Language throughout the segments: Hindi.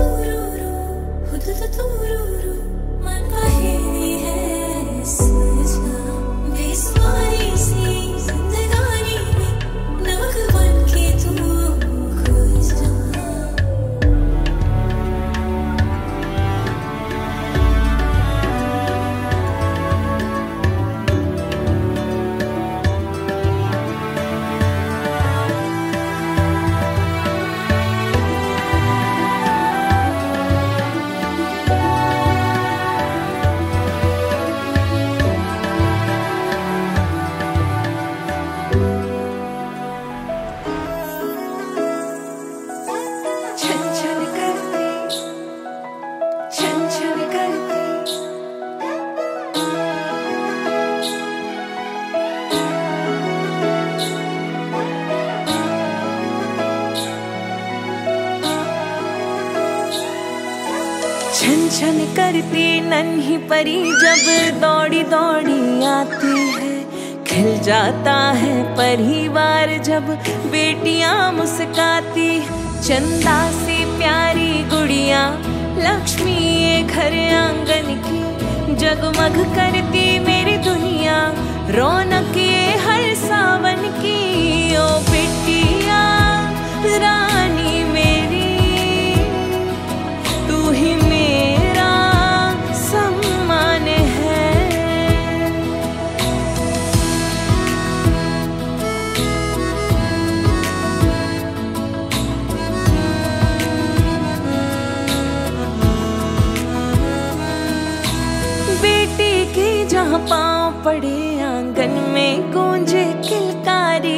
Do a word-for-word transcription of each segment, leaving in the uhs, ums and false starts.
छन छन करती नन्ही परी जब दौड़ी दौड़ी आती है, खिल जाता है परिवार जब बेटियां मुस्काती। चंदा सी प्यारी गुड़िया लक्ष्मी ये घर आंगन की, जगमग करती मेरी दुनिया रौनक ये हर सावन की। ओ बिटिया रानी मेरी तू ही मेरा सम्मान है। बेटी की जहाँ पाँव पड़े आंगन में गूंजे किलकारी।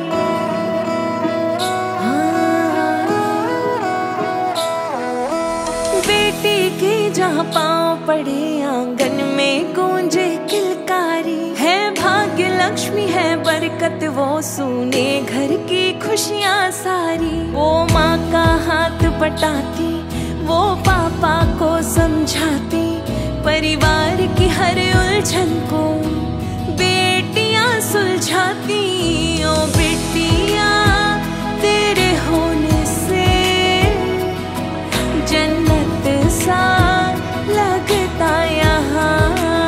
बेटी की जहाँ पाँव पड़े आंगन में गूंजे किलकारी। है भाग्य लक्ष्मी है बरकत वो सुने घर की खुशियाँ सारी। वो माँ का हाथ बटाती वो पापा को समझाती, परिवार की हर उलझन को बेटियां सुलझाती। ओ बेटिया तेरे होने से जन्नत सा लगता यहाँ।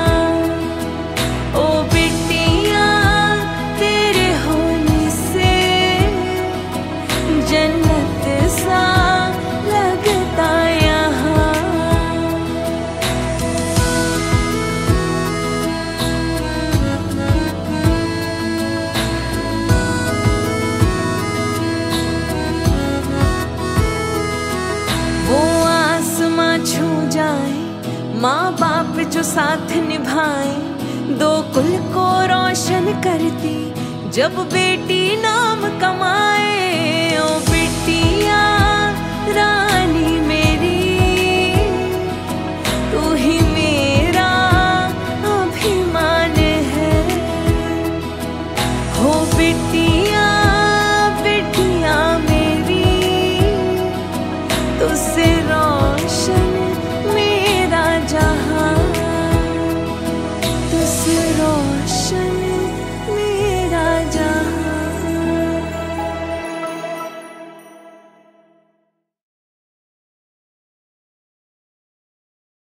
ओ बेटिया तेरे होने से जन्नत सा लगता यहाँ। छू जाए माँ बाप जो साथ निभाए, दो कुल को रोशन करती जब बेटी नाम कमाए। ओ बिटिया रानी मेरी तू ही मेरा अभिमान है। हो बिटिया बिटिया मेरी तुझसे रोशन